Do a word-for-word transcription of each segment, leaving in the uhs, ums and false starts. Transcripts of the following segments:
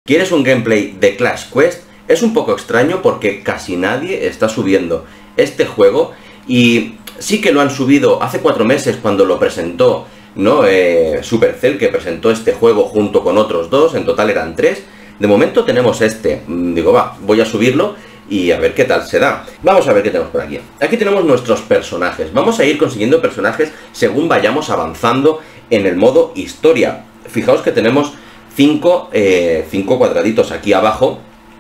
¿Quieres un gameplay de Clash Quest? Es un poco extraño porque casi nadie está subiendo este juego y sí que lo han subido hace cuatro meses cuando lo presentó, ¿no? Eh, Supercell, que presentó este juego junto con otros dos, en total eran tres. De momento tenemos este, digo, va, voy a subirlo y a ver qué tal se da. Vamos a ver qué tenemos por aquí. Aquí tenemos nuestros personajes. Vamos a ir consiguiendo personajes según vayamos avanzando en el modo historia. Fijaos que tenemos cinco, eh, cinco cuadraditos aquí abajo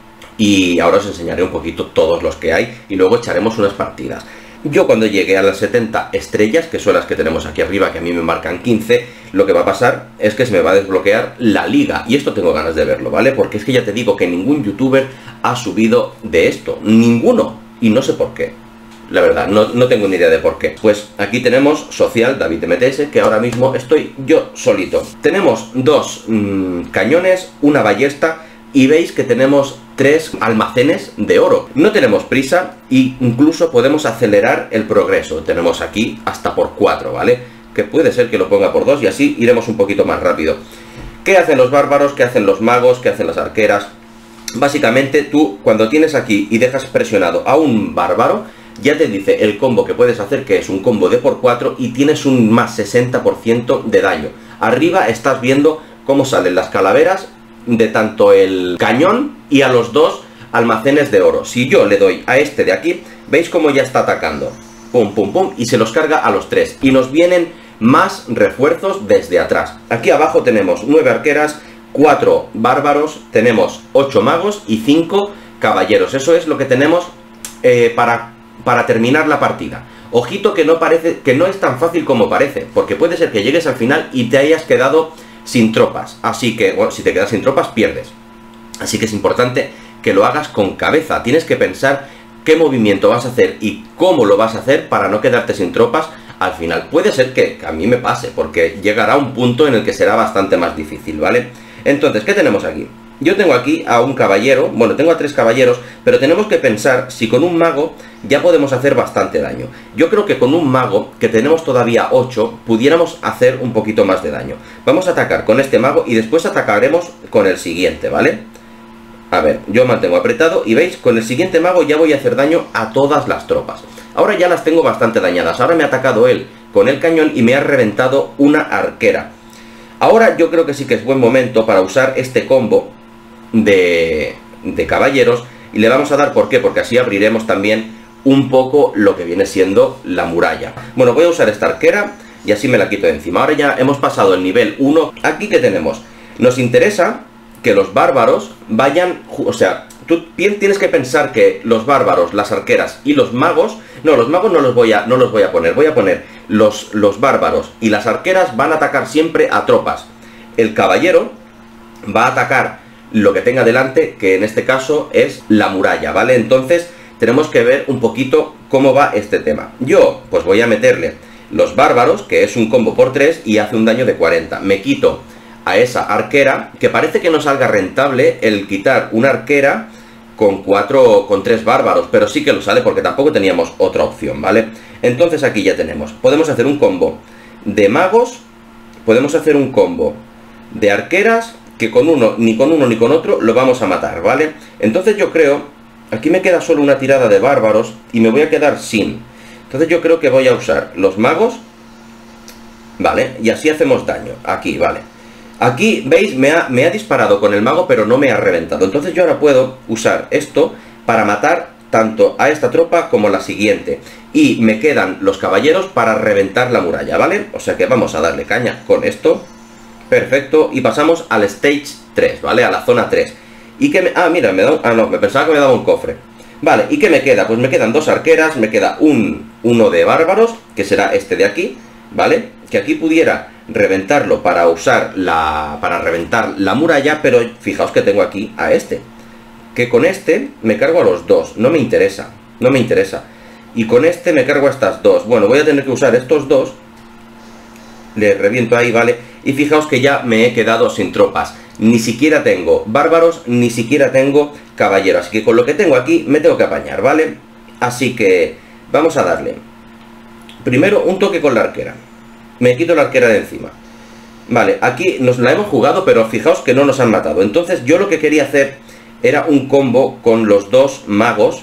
y ahora os enseñaré un poquito todos los que hay y luego echaremos unas partidas. Yo cuando llegue a las setenta estrellas, que son las que tenemos aquí arriba, que a mí me marcan quince, lo que va a pasar es que se me va a desbloquear la liga. Y esto tengo ganas de verlo, ¿vale? Porque es que ya te digo que ningún youtuber ha subido de esto. Ninguno. Y no sé por qué. La verdad, no, no tengo ni idea de por qué. Pues aquí tenemos Social, David M T S, que ahora mismo estoy yo solito. Tenemos dos mmm, cañones, una ballesta, y veis que tenemos tres almacenes de oro. No tenemos prisa e incluso podemos acelerar el progreso. Tenemos aquí hasta por cuatro, ¿vale? Que puede ser que lo ponga por dos y así iremos un poquito más rápido. ¿Qué hacen los bárbaros? ¿Qué hacen los magos? ¿Qué hacen las arqueras? Básicamente tú cuando tienes aquí y dejas presionado a un bárbaro, ya te dice el combo que puedes hacer, que es un combo de por cuatro y tienes un más sesenta por ciento de daño. Arriba estás viendo cómo salen las calaveras de tanto el cañón y a los dos almacenes de oro. Si yo le doy a este de aquí, veis cómo ya está atacando. Pum, pum, pum, y se los carga a los tres. Y nos vienen más refuerzos desde atrás. Aquí abajo tenemos nueve arqueras, cuatro bárbaros, tenemos ocho magos y cinco caballeros. Eso es lo que tenemos eh, para, para terminar la partida. Ojito que no parece, que no es tan fácil como parece, porque puede ser que llegues al final y te hayas quedado sin tropas, así que, bueno, si te quedas sin tropas pierdes, así que es importante que lo hagas con cabeza. Tienes que pensar qué movimiento vas a hacer y cómo lo vas a hacer para no quedarte sin tropas al final. Puede ser que, que a mí me pase, porque llegará un punto en el que será bastante más difícil, ¿vale? Entonces, ¿qué tenemos aquí? Yo tengo aquí a un caballero, bueno, tengo a tres caballeros, pero tenemos que pensar si con un mago ya podemos hacer bastante daño. Yo creo que con un mago, que tenemos todavía ocho, pudiéramos hacer un poquito más de daño. Vamos a atacar con este mago y después atacaremos con el siguiente, ¿vale? A ver, yo mantengo apretado y veis, con el siguiente mago ya voy a hacer daño a todas las tropas. Ahora ya las tengo bastante dañadas, ahora me ha atacado él con el cañón y me ha reventado una arquera. Ahora yo creo que sí que es buen momento para usar este combo De, de caballeros y le vamos a dar, ¿por qué? Porque así abriremos también un poco lo que viene siendo la muralla. Bueno, voy a usar esta arquera y así me la quito de encima. Ahora ya hemos pasado el nivel uno. Aquí que tenemos, nos interesa que los bárbaros vayan, o sea, tú tienes que pensar que los bárbaros, las arqueras y los magos, no, los magos no los voy a, no los voy a poner, voy a poner los, los bárbaros y las arqueras van a atacar siempre a tropas. El caballero va a atacar lo que tenga delante, que en este caso es la muralla, ¿vale? Entonces tenemos que ver un poquito cómo va este tema. Yo pues voy a meterle los bárbaros, que es un combo por tres y hace un daño de cuarenta. Me quito a esa arquera, que parece que no salga rentable el quitar una arquera con cuatro, con tres bárbaros, pero sí que lo sale porque tampoco teníamos otra opción, ¿vale? Entonces aquí ya tenemos, podemos hacer un combo de magos, podemos hacer un combo de arqueras, que con uno, ni con uno ni con otro lo vamos a matar, ¿vale? Entonces yo creo, aquí me queda solo una tirada de bárbaros y me voy a quedar sin. Entonces yo creo que voy a usar los magos, ¿vale? Y así hacemos daño, aquí, ¿vale? Aquí, ¿veis? Me ha, me ha disparado con el mago, pero no me ha reventado. Entonces yo ahora puedo usar esto para matar tanto a esta tropa como a la siguiente. Y me quedan los caballeros para reventar la muralla, ¿vale? O sea que vamos a darle caña con esto. Perfecto, y pasamos al stage tres, ¿vale? A la zona tres. Y que me... Ah, mira, me da... Ah, no, me pensaba que me daba un cofre. Vale, ¿y qué me queda? Pues me quedan dos arqueras, me queda un... uno de bárbaros, que será este de aquí, ¿vale? Que aquí pudiera reventarlo para usar la... para reventar la muralla, pero fijaos que tengo aquí a este. Que con este me cargo a los dos, no me interesa, no me interesa. Y con este me cargo a estas dos. Bueno, voy a tener que usar estos dos. Le reviento ahí, ¿vale? Y fijaos que ya me he quedado sin tropas. Ni siquiera tengo bárbaros, ni siquiera tengo caballeros. Así que con lo que tengo aquí me tengo que apañar, ¿vale? Así que vamos a darle primero un toque con la arquera. Me quito la arquera de encima. Vale, aquí nos la hemos jugado, pero fijaos que no nos han matado. Entonces yo lo que quería hacer era un combo con los dos magos.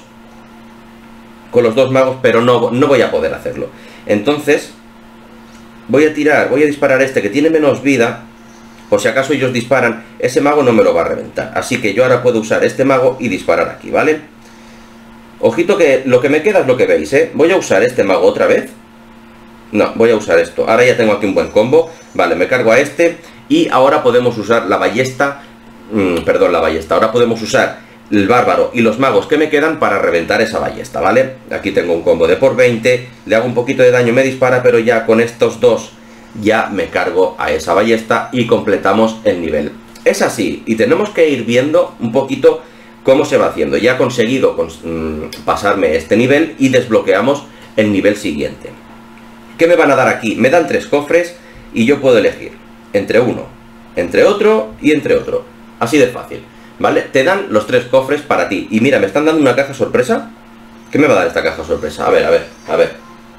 Con los dos magos, pero no, no voy a poder hacerlo. Entonces voy a tirar, voy a disparar a este que tiene menos vida. Por si acaso ellos disparan, ese mago no me lo va a reventar. Así que yo ahora puedo usar este mago y disparar aquí, ¿vale? Ojito que lo que me queda es lo que veis, ¿eh? Voy a usar este mago otra vez. No, voy a usar esto. Ahora ya tengo aquí un buen combo. Vale, me cargo a este. Y ahora podemos usar la ballesta. Mmm, perdón, la ballesta. Ahora podemos usar el bárbaro y los magos que me quedan para reventar esa ballesta, ¿vale? Aquí tengo un combo de por veinte. Le hago un poquito de daño, me dispara, pero ya con estos dos ya me cargo a esa ballesta y completamos el nivel. Es así, y tenemos que ir viendo un poquito cómo se va haciendo. Ya he conseguido mmm, pasarme este nivel y desbloqueamos el nivel siguiente. ¿Qué me van a dar aquí? Me dan tres cofres y yo puedo elegir entre uno, entre otro y entre otro. Así de fácil, ¿vale? Te dan los tres cofres para ti. Y mira, me están dando una caja sorpresa. ¿Qué me va a dar esta caja sorpresa? A ver, a ver, a ver.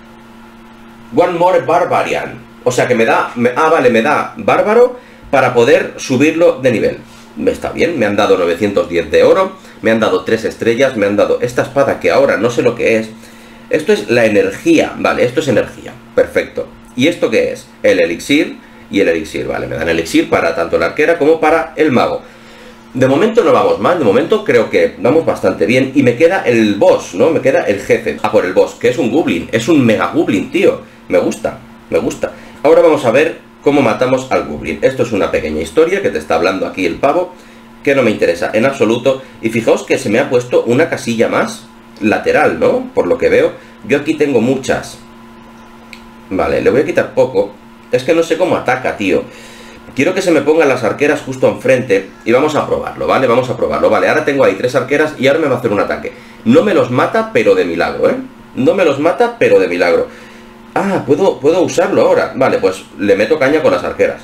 One more Barbarian. O sea que me da... Me, ah, vale, me da bárbaro para poder subirlo de nivel. Está bien, me han dado novecientos diez de oro, me han dado tres estrellas, me han dado esta espada que ahora no sé lo que es. Esto es la energía, vale, esto es energía, perfecto. ¿Y esto qué es? El elixir y el elixir, vale, me dan elixir para tanto la arquera como para el mago. De momento no vamos mal, de momento creo que vamos bastante bien. Y me queda el boss, ¿no? Me queda el jefe. Ah, por el boss, que es un goblin, es un mega goblin, tío. Me gusta, me gusta. Ahora vamos a ver cómo matamos al goblin. Esto es una pequeña historia que te está hablando aquí el pavo, que no me interesa en absoluto. Y fijaos que se me ha puesto una casilla más lateral, ¿no? Por lo que veo, yo aquí tengo muchas. Vale, le voy a quitar poco. Es que no sé cómo ataca, tío. Quiero que se me pongan las arqueras justo enfrente y vamos a probarlo, ¿vale? Vamos a probarlo, vale. Ahora tengo ahí tres arqueras y ahora me va a hacer un ataque. No me los mata, pero de milagro, ¿eh? No me los mata, pero de milagro. Ah, puedo, puedo usarlo ahora. Vale, pues le meto caña con las arqueras.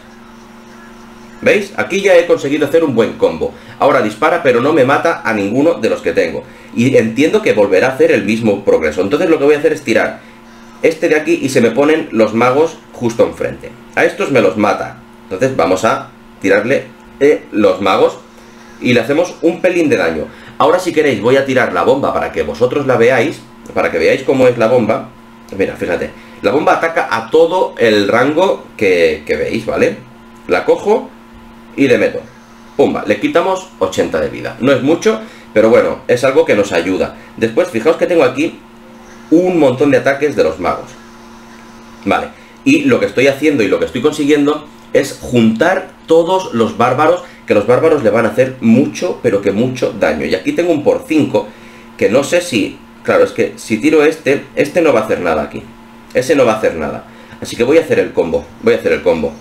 ¿Veis? Aquí ya he conseguido hacer un buen combo. Ahora dispara, pero no me mata a ninguno de los que tengo. Y entiendo que volverá a hacer el mismo progreso. Entonces lo que voy a hacer es tirar este de aquí y se me ponen los magos justo enfrente. A estos me los mata. Entonces vamos a tirarle eh, los magos y le hacemos un pelín de daño. Ahora si queréis voy a tirar la bomba para que vosotros la veáis. Para que veáis cómo es la bomba. Mira, fíjate. La bomba ataca a todo el rango que, que veis, ¿vale? La cojo y le meto. Pumba, le quitamos ochenta de vida. No es mucho, pero bueno, es algo que nos ayuda. Después, fijaos que tengo aquí un montón de ataques de los magos. Vale, y lo que estoy haciendo y lo que estoy consiguiendo es juntar todos los bárbaros, que los bárbaros le van a hacer mucho, pero que mucho daño. Y aquí tengo un por cinco, que no sé si... Claro, es que si tiro este, este no va a hacer nada aquí. Ese no va a hacer nada. Así que voy a hacer el combo. Voy a hacer el combo.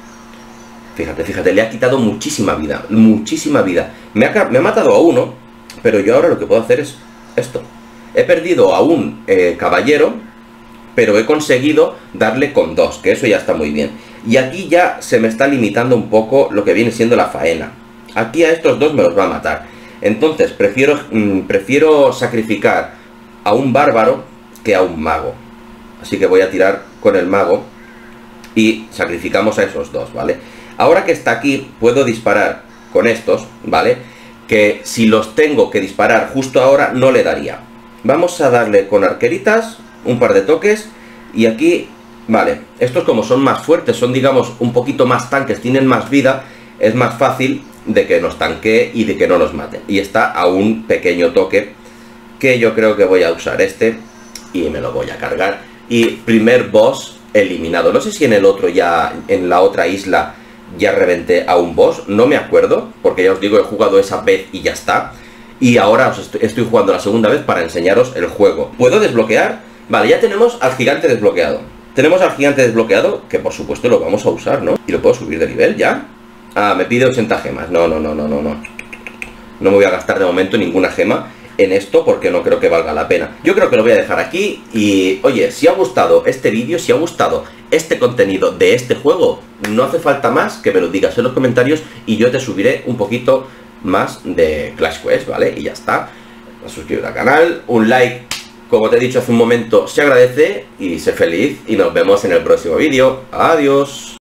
Fíjate, fíjate, le ha quitado muchísima vida. Muchísima vida. Me ha, me ha matado a uno, pero yo ahora lo que puedo hacer es esto. He perdido a un eh, caballero, pero he conseguido darle con dos, que eso ya está muy bien. Y aquí ya se me está limitando un poco lo que viene siendo la faena. Aquí a estos dos me los va a matar. Entonces prefiero, mmm, prefiero sacrificar a un bárbaro que a un mago. Así que voy a tirar con el mago y sacrificamos a esos dos, ¿vale? Ahora que está aquí, puedo disparar con estos, ¿vale? Que si los tengo que disparar justo ahora, no le daría. Vamos a darle con arqueritas, un par de toques, y aquí, vale, estos como son más fuertes, son digamos un poquito más tanques, tienen más vida, es más fácil de que nos tanquee y de que no nos maten. Y está a un pequeño toque, que yo creo que voy a usar este, y me lo voy a cargar. Y primer boss eliminado. No sé si en el otro ya, en la otra isla, ya reventé a un boss. No me acuerdo, porque ya os digo, he jugado esa vez y ya está. Y ahora os estoy, estoy jugando la segunda vez para enseñaros el juego. ¿Puedo desbloquear? Vale, ya tenemos al gigante desbloqueado. Tenemos al gigante desbloqueado, que por supuesto lo vamos a usar, ¿no? ¿Y lo puedo subir de nivel ya? Ah, me pide ochenta gemas. No, no, no, no, no, no. No me voy a gastar de momento ninguna gema en esto porque no creo que valga la pena. Yo creo que lo voy a dejar aquí y, oye, si ha gustado este vídeo, si ha gustado este contenido de este juego, no hace falta más que me lo digas en los comentarios y yo te subiré un poquito más de Clash Quest, ¿vale? Y ya está. Suscríbete al canal, un like, como te he dicho hace un momento, se agradece y sé feliz y nos vemos en el próximo vídeo. Adiós.